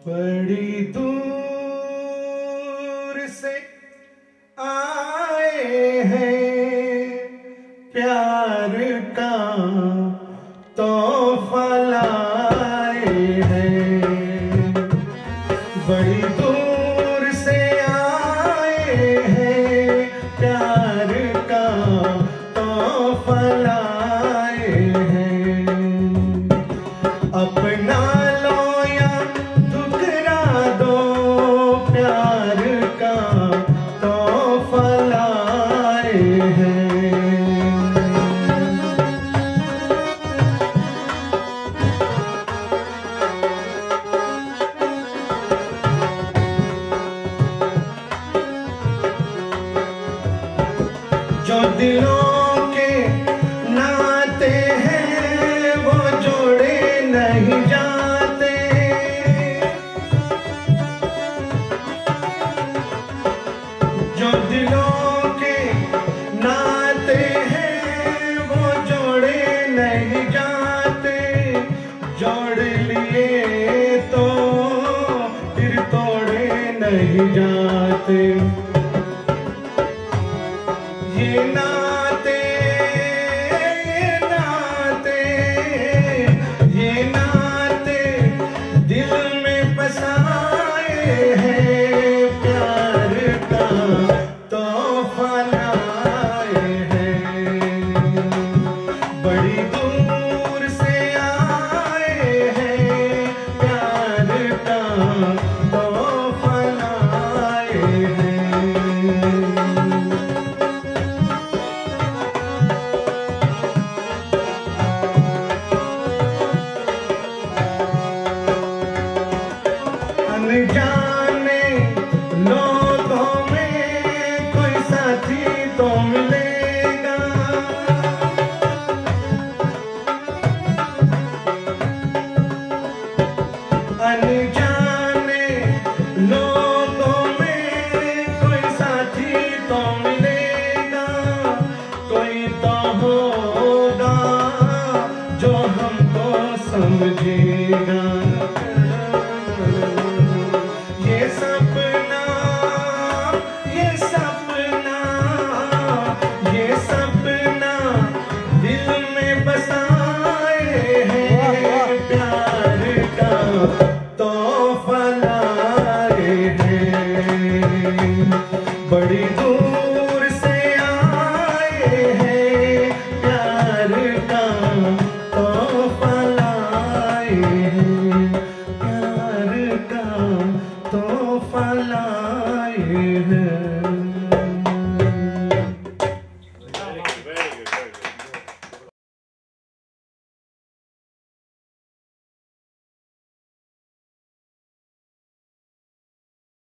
बड़ी दूर से आए हैं, प्यार का तोहफा लाए हैं। बड़ी दूर से आए हैं, प्यार का तोहफा लाए हैं। अपना जो दिलों के नाते हैं वो जोड़े नहीं जाते। जो दिलों के नाते हैं वो जोड़े नहीं जाते। जोड़ लिए तो फिर तोड़े नहीं जाते। ये नाते दिल में बसाए हैं, प्यार का तोहफा लाए हैं। बड़ी दूर से आए हैं, प्यार का तोहफा लाए हैं। अनजाने लोगों में कोई साथी तो मिलेगा। अनजाने लोगों में कोई साथी तो मिलेगा। कोई तो होगा जो हमको समझेगा। ये सपना दिल में बसाए हैं, प्यार का तोहफा लाए हैं। बड़ी दूर से आए हैं, प्यार का तोहफा लाए हैं। प्यार का तोहफा लाए हैं।